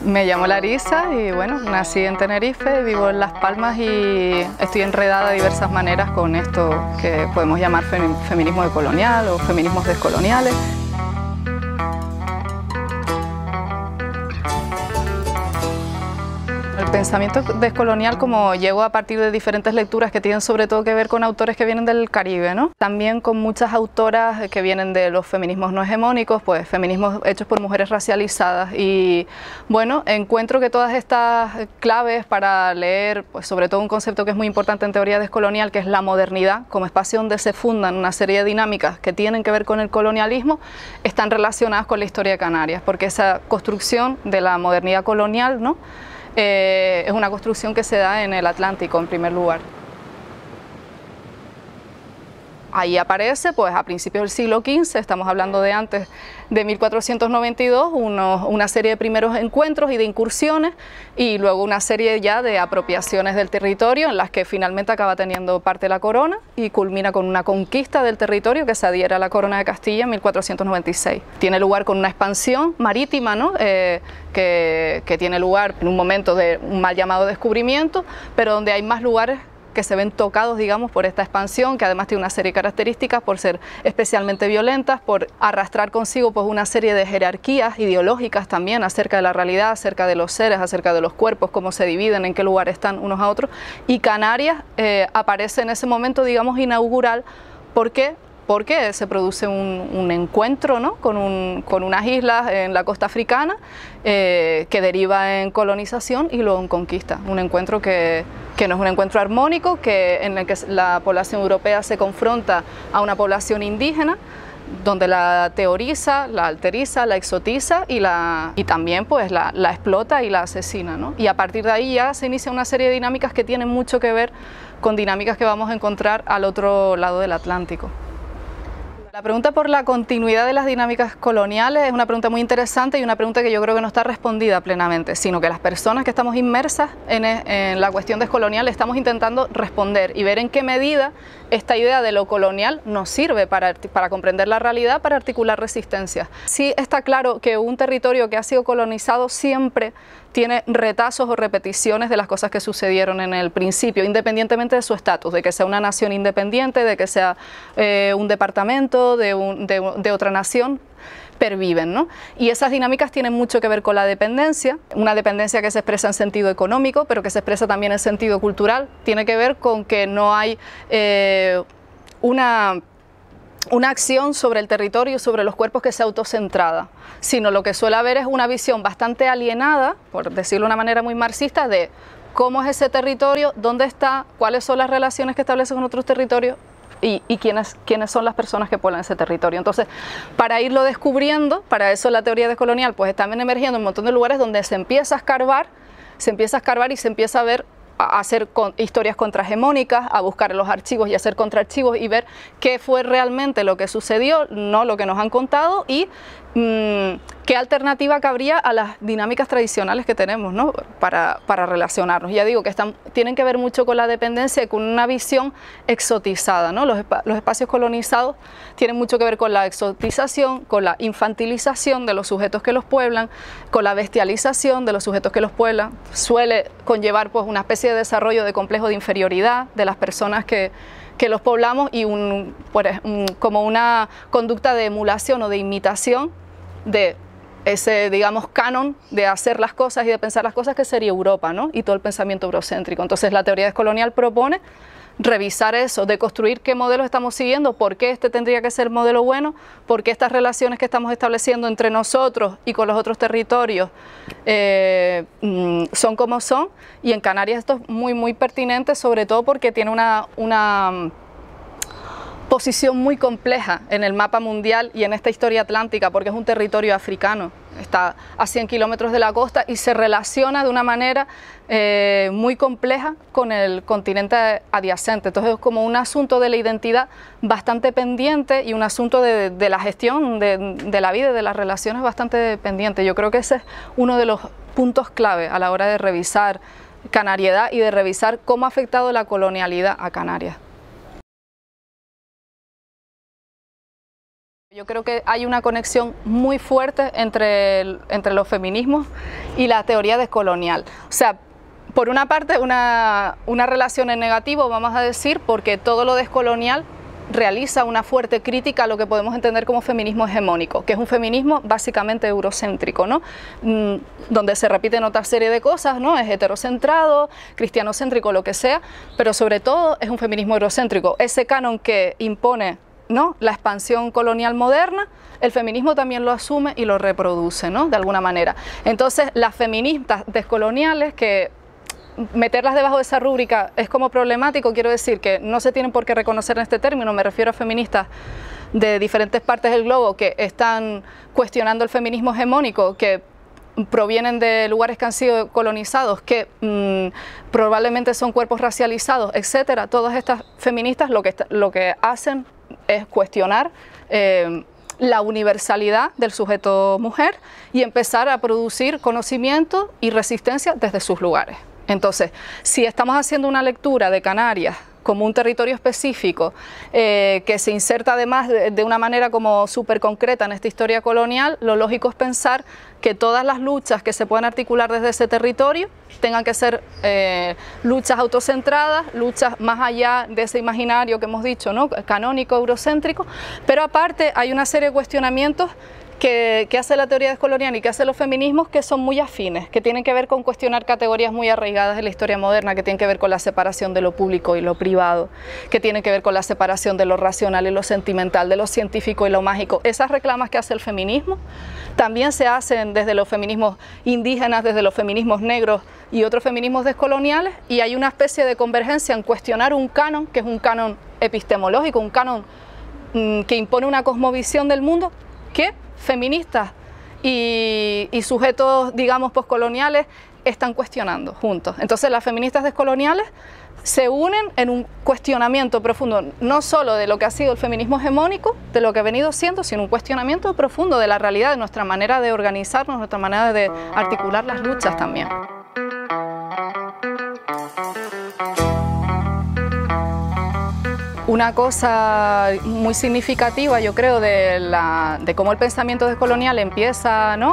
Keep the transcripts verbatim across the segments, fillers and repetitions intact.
Me llamo Larisa y bueno, nací en Tenerife, vivo en Las Palmas y estoy enredada de diversas maneras con esto que podemos llamar feminismo decolonial o feminismos descoloniales. El pensamiento descolonial, como llegó a partir de diferentes lecturas que tienen sobre todo que ver con autores que vienen del Caribe, ¿no? También con muchas autoras que vienen de los feminismos no hegemónicos, pues feminismos hechos por mujeres racializadas, y bueno, encuentro que todas estas claves para leer, pues sobre todo un concepto que es muy importante en teoría descolonial, que es la modernidad, como espacio donde se fundan una serie de dinámicas que tienen que ver con el colonialismo, están relacionadas con la historia de Canarias, porque esa construcción de la modernidad colonial, ¿no? Eh, es una construcción que se da en el Atlántico en primer lugar. Ahí aparece, pues a principios del siglo quince, estamos hablando de antes de mil cuatrocientos noventa y dos, unos, una serie de primeros encuentros y de incursiones, y luego una serie ya de apropiaciones del territorio en las que finalmente acaba teniendo parte la corona y culmina con una conquista del territorio que se adhiere a la corona de Castilla en mil cuatrocientos noventa y seis. Tiene lugar con una expansión marítima, ¿no? eh, que, que tiene lugar en un momento de un mal llamado descubrimiento, pero donde hay más lugares que se ven tocados, digamos, por esta expansión, que además tiene una serie de características por ser especialmente violentas, por arrastrar consigo pues una serie de jerarquías ideológicas también acerca de la realidad, acerca de los seres, acerca de los cuerpos, cómo se dividen, en qué lugar están unos a otros. Y Canarias eh, aparece en ese momento, digamos, inaugural. ¿Por qué? Porque se produce un, un encuentro, ¿no? con, un, con unas islas en la costa africana eh, que deriva en colonización y luego en conquista. Un encuentro que, que no es un encuentro armónico, que, en el que la población europea se confronta a una población indígena, donde la teoriza, la alteriza, la exotiza y, la, y también pues, la, la explota y la asesina, ¿no? Y a partir de ahí ya se inicia una serie de dinámicas que tienen mucho que ver con dinámicas que vamos a encontrar al otro lado del Atlántico. La pregunta por la continuidad de las dinámicas coloniales es una pregunta muy interesante y una pregunta que yo creo que no está respondida plenamente, sino que las personas que estamos inmersas en, en la cuestión descolonial estamos intentando responder y ver en qué medida esta idea de lo colonial nos sirve para, para comprender la realidad, para articular resistencias. Sí está claro que un territorio que ha sido colonizado siempre tiene retazos o repeticiones de las cosas que sucedieron en el principio, independientemente de su estatus, de que sea una nación independiente, de que sea eh, un departamento de, un, de, de otra nación, perviven, ¿no? Y esas dinámicas tienen mucho que ver con la dependencia, una dependencia que se expresa en sentido económico, pero que se expresa también en sentido cultural. Tiene que ver con que no hay eh, una... una acción sobre el territorio, sobre los cuerpos que sea autocentrada, sino lo que suele haber es una visión bastante alienada, por decirlo de una manera muy marxista, de cómo es ese territorio, dónde está, cuáles son las relaciones que establece con otros territorios y, y quiénes, quiénes son las personas que poblan ese territorio. Entonces, para irlo descubriendo, para eso la teoría descolonial, pues están emergiendo un montón de lugares donde se empieza a escarbar, se empieza a escarbar y se empieza a ver a hacer con, historias contrahegemónicas, a buscar los archivos y hacer contraarchivos y ver qué fue realmente lo que sucedió, no lo que nos han contado, y mmm, qué alternativa cabría a las dinámicas tradicionales que tenemos, ¿no? para, para relacionarnos. Ya digo que están, tienen que ver mucho con la dependencia y con una visión exotizada, ¿no? Los, los espacios colonizados tienen mucho que ver con la exotización, con la infantilización de los sujetos que los pueblan, con la bestialización de los sujetos que los pueblan. Suele conllevar pues, una especie de desarrollo de complejo de inferioridad de las personas que, que los poblamos y un, pues, un, como una conducta de emulación o de imitación de ese, digamos, canon de hacer las cosas y de pensar las cosas que sería Europa, ¿no? Y todo el pensamiento eurocéntrico. Entonces la teoría descolonial propone revisar eso, de construir qué modelo estamos siguiendo, por qué este tendría que ser el modelo bueno, por qué estas relaciones que estamos estableciendo entre nosotros y con los otros territorios eh, son como son. Y en Canarias esto es muy muy pertinente, sobre todo porque tiene una, una posición muy compleja en el mapa mundial y en esta historia atlántica, porque es un territorio africano, está a cien kilómetros de la costa y se relaciona de una manera eh, muy compleja con el continente adyacente. Entonces es como un asunto de la identidad bastante pendiente y un asunto de, de la gestión de, de la vida y de las relaciones bastante pendiente. Yo creo que ese es uno de los puntos clave a la hora de revisar Canariedad y de revisar cómo ha afectado la colonialidad a Canarias. Yo creo que hay una conexión muy fuerte entre, el, entre los feminismos y la teoría descolonial. O sea, por una parte, una, una relación en negativo, vamos a decir, porque todo lo descolonial realiza una fuerte crítica a lo que podemos entender como feminismo hegemónico, que es un feminismo básicamente eurocéntrico, ¿no? Mm, donde se repiten otra serie de cosas, ¿no? Es heterocentrado, cristianocéntrico, lo que sea, pero sobre todo es un feminismo eurocéntrico. Ese canon que impone, ¿no?, la expansión colonial moderna, el feminismo también lo asume y lo reproduce, ¿no?, de alguna manera. Entonces, las feministas descoloniales, que meterlas debajo de esa rúbrica es como problemático, quiero decir que no se tienen por qué reconocer en este término, me refiero a feministas de diferentes partes del globo que están cuestionando el feminismo hegemónico, que provienen de lugares que han sido colonizados, que mmm, probablemente son cuerpos racializados, etcétera. Todas estas feministas lo que, lo que hacen es cuestionar eh, la universalidad del sujeto mujer y empezar a producir conocimiento y resistencia desde sus lugares. Entonces, si estamos haciendo una lectura de Canarias como un territorio específico eh, que se inserta además de, de una manera como súper concreta en esta historia colonial, lo lógico es pensar que todas las luchas que se puedan articular desde ese territorio tengan que ser eh, luchas autocentradas, luchas más allá de ese imaginario que hemos dicho, ¿no?, canónico, eurocéntrico, pero aparte hay una serie de cuestionamientos Que, que hace la teoría descolonial y que hace los feminismos que son muy afines, que tienen que ver con cuestionar categorías muy arraigadas de la historia moderna, que tienen que ver con la separación de lo público y lo privado, que tienen que ver con la separación de lo racional y lo sentimental, de lo científico y lo mágico. Esas reclamas que hace el feminismo también se hacen desde los feminismos indígenas, desde los feminismos negros y otros feminismos descoloniales, y hay una especie de convergencia en cuestionar un canon, que es un canon epistemológico, un canon mmm, que impone una cosmovisión del mundo, que feministas y, y sujetos, digamos, poscoloniales están cuestionando juntos. Entonces las feministas descoloniales se unen en un cuestionamiento profundo, no solo de lo que ha sido el feminismo hegemónico, de lo que ha venido siendo, sino un cuestionamiento profundo de la realidad, de nuestra manera de organizarnos, nuestra manera de articular las luchas también. Una cosa muy significativa, yo creo, de, la, de cómo el pensamiento descolonial empieza, ¿no?,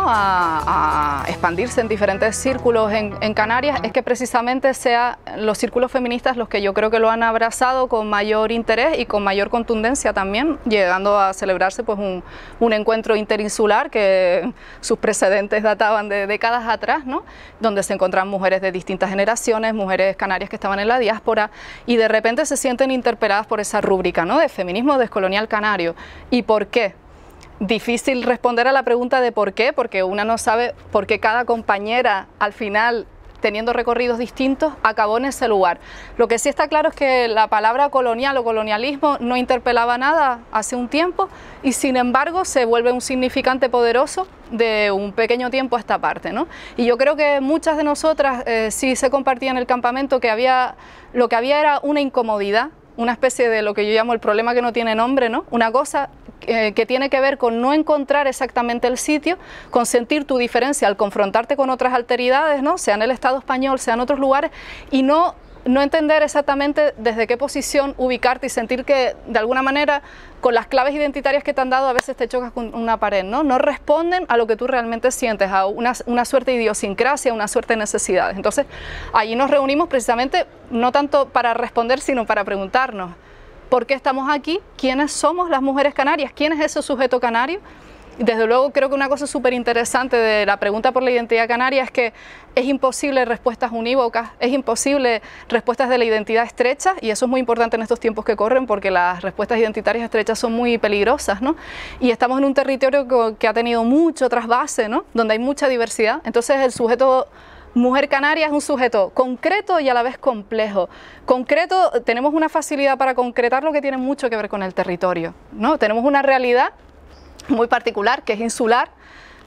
a, a expandirse en diferentes círculos en, en Canarias, es que precisamente sean los círculos feministas los que yo creo que lo han abrazado con mayor interés y con mayor contundencia también, llegando a celebrarse pues un, un encuentro interinsular que sus precedentes databan de décadas atrás, ¿no?, donde se encontraban mujeres de distintas generaciones, mujeres canarias que estaban en la diáspora, y de repente se sienten interpeladas por esa rúbrica, ¿no?, de feminismo descolonial canario. ¿Y por qué? Difícil responder a la pregunta de por qué, porque una no sabe por qué cada compañera al final, teniendo recorridos distintos, acabó en ese lugar. Lo que sí está claro es que la palabra colonial o colonialismo no interpelaba nada hace un tiempo y sin embargo se vuelve un significante poderoso de un pequeño tiempo a esta parte, ¿no? Y yo creo que muchas de nosotras eh, sí se compartía en el campamento que había, lo que había era una incomodidad, una especie de lo que yo llamo el problema que no tiene nombre, ¿no? Una cosa eh, que tiene que ver con no encontrar exactamente el sitio, con sentir tu diferencia al confrontarte con otras alteridades, ¿no?, sea en el Estado español, sea en otros lugares, y no, no entender exactamente desde qué posición ubicarte y sentir que de alguna manera con las claves identitarias que te han dado a veces te chocas con una pared, ¿no? No responden a lo que tú realmente sientes, a una, una suerte de idiosincrasia, una suerte de necesidades. Entonces, allí nos reunimos precisamente no tanto para responder, sino para preguntarnos ¿por qué estamos aquí? ¿Quiénes somos las mujeres canarias? ¿Quién es ese sujeto canario? Desde luego creo que una cosa súper interesante de la pregunta por la identidad canaria es que es imposible respuestas unívocas, es imposible respuestas de la identidad estrecha, y eso es muy importante en estos tiempos que corren porque las respuestas identitarias estrechas son muy peligrosas, ¿no? Y estamos en un territorio que, que ha tenido mucho trasvase, ¿no?, donde hay mucha diversidad. Entonces el sujeto mujer canaria es un sujeto concreto y a la vez complejo. Concreto, tenemos una facilidad para concretar lo que tiene mucho que ver con el territorio, ¿no? Tenemos una realidad muy particular, que es insular,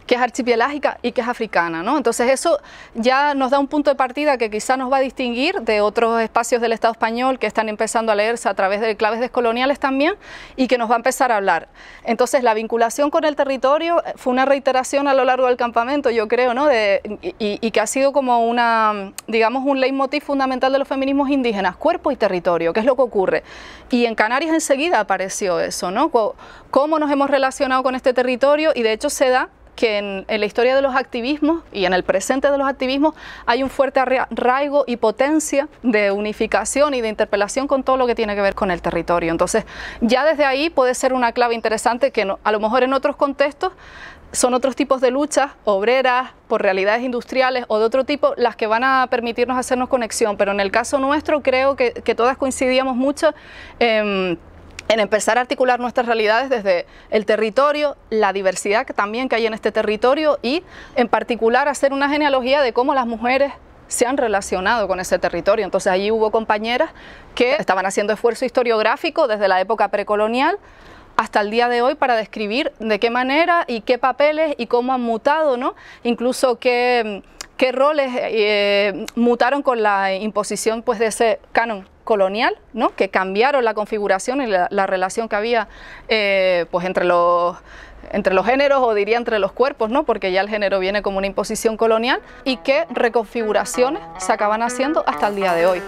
que es archipelágica y que es africana, ¿no? Entonces eso ya nos da un punto de partida que quizá nos va a distinguir de otros espacios del Estado español que están empezando a leerse a través de claves descoloniales también y que nos va a empezar a hablar. Entonces la vinculación con el territorio fue una reiteración a lo largo del campamento, yo creo, ¿no? De, y, y que ha sido como una, digamos, un leitmotiv fundamental de los feminismos indígenas, cuerpo y territorio, ¿qué es lo que ocurre? Y en Canarias enseguida apareció eso, ¿no? Cómo nos hemos relacionado con este territorio, y de hecho se da que en, en la historia de los activismos y en el presente de los activismos hay un fuerte arraigo y potencia de unificación y de interpelación con todo lo que tiene que ver con el territorio. Entonces ya desde ahí puede ser una clave interesante que no, a lo mejor en otros contextos son otros tipos de luchas obreras por realidades industriales o de otro tipo las que van a permitirnos hacernos conexión, pero en el caso nuestro creo que, que todas coincidíamos mucho eh, en empezar a articular nuestras realidades desde el territorio, la diversidad que también que hay en este territorio y en particular hacer una genealogía de cómo las mujeres se han relacionado con ese territorio. Entonces allí hubo compañeras que estaban haciendo esfuerzo historiográfico desde la época precolonial hasta el día de hoy para describir de qué manera y qué papeles y cómo han mutado, ¿no? Incluso qué, qué roles eh, mutaron con la imposición pues, de ese canon colonial, ¿no? Que cambiaron la configuración y la, la relación que había eh, pues entre los, entre los géneros, o diría entre los cuerpos, ¿no? Porque ya el género viene como una imposición colonial, y qué reconfiguraciones se acaban haciendo hasta el día de hoy.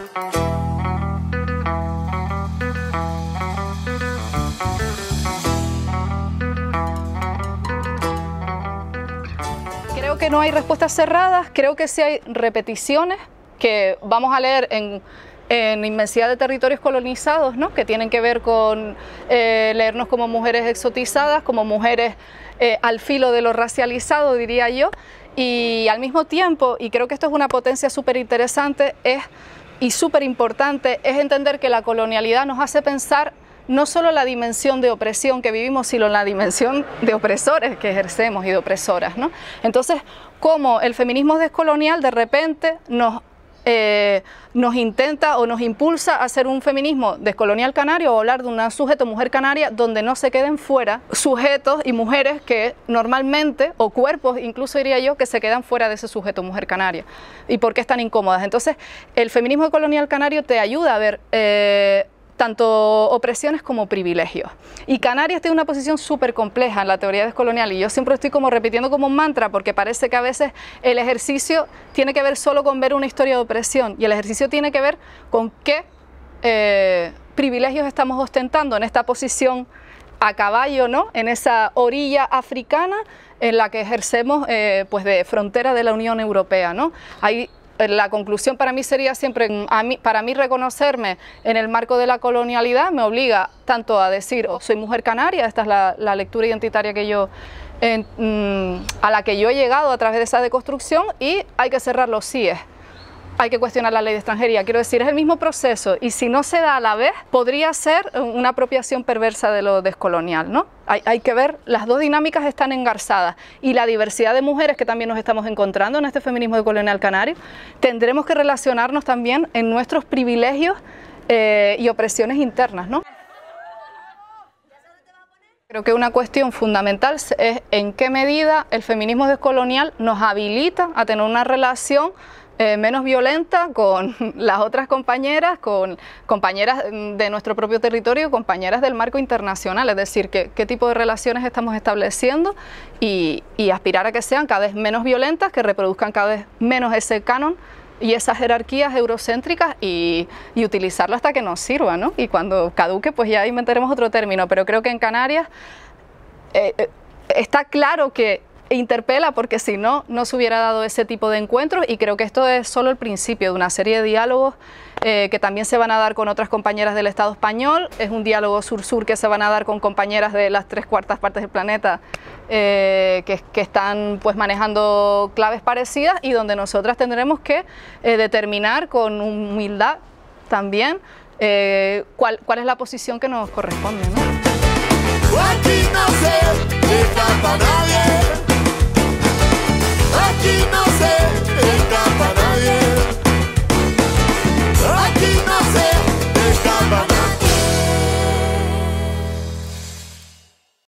Creo que no hay respuestas cerradas, creo que sí hay repeticiones que vamos a leer en en inmensidad de territorios colonizados, ¿no? Que tienen que ver con eh, leernos como mujeres exotizadas, como mujeres eh, al filo de lo racializado, diría yo, y al mismo tiempo, y creo que esto es una potencia súper interesante es, y súper importante, es entender que la colonialidad nos hace pensar no solo la dimensión de opresión que vivimos, sino la dimensión de opresores que ejercemos y de opresoras, ¿no? Entonces, cómo el feminismo descolonial de repente nos Eh, nos intenta o nos impulsa a hacer un feminismo descolonial canario o hablar de un sujeto mujer canaria donde no se queden fuera sujetos y mujeres que normalmente, o cuerpos incluso diría yo, que se quedan fuera de ese sujeto mujer canaria. ¿Y por qué están incómodas? Entonces el feminismo descolonial canario te ayuda a ver eh, tanto opresiones como privilegios. Y Canarias tiene una posición súper compleja en la teoría descolonial, y yo siempre estoy como repitiendo como un mantra, porque parece que a veces el ejercicio tiene que ver solo con ver una historia de opresión, y el ejercicio tiene que ver con qué eh, privilegios estamos ostentando en esta posición a caballo, ¿no? En esa orilla africana en la que ejercemos eh, pues de frontera de la Unión Europea, ¿no? Hay La conclusión para mí sería siempre, a mí, para mí reconocerme en el marco de la colonialidad me obliga tanto a decir, oh, soy mujer canaria, esta es la, la lectura identitaria que yo, eh, a la que yo he llegado a través de esa deconstrucción, y hay que cerrar los síes. Hay que cuestionar la ley de extranjería, quiero decir, es el mismo proceso, y si no se da a la vez, podría ser una apropiación perversa de lo descolonial, ¿no? Hay, hay que ver, las dos dinámicas están engarzadas, y la diversidad de mujeres que también nos estamos encontrando en este feminismo descolonial canario, tendremos que relacionarnos también en nuestros privilegios eh, y opresiones internas, ¿no? Creo que una cuestión fundamental es en qué medida el feminismo descolonial nos habilita a tener una relación Eh, menos violenta con las otras compañeras, con compañeras de nuestro propio territorio, compañeras del marco internacional, es decir, que, qué tipo de relaciones estamos estableciendo y, y aspirar a que sean cada vez menos violentas, que reproduzcan cada vez menos ese canon y esas jerarquías eurocéntricas y, y utilizarlo hasta que nos sirva, ¿no? Y cuando caduque, pues ya inventaremos otro término, pero creo que en Canarias eh, eh, está claro que interpela, porque si no, no se hubiera dado ese tipo de encuentros, y creo que esto es solo el principio de una serie de diálogos eh, que también se van a dar con otras compañeras del Estado español. Es un diálogo sur-sur que se van a dar con compañeras de las tres cuartas partes del planeta eh, que, que están pues manejando claves parecidas, y donde nosotras tendremos que eh, determinar con humildad también eh, cuál, cuál es la posición que nos corresponde, ¿no? Aquí no se escapa nadie.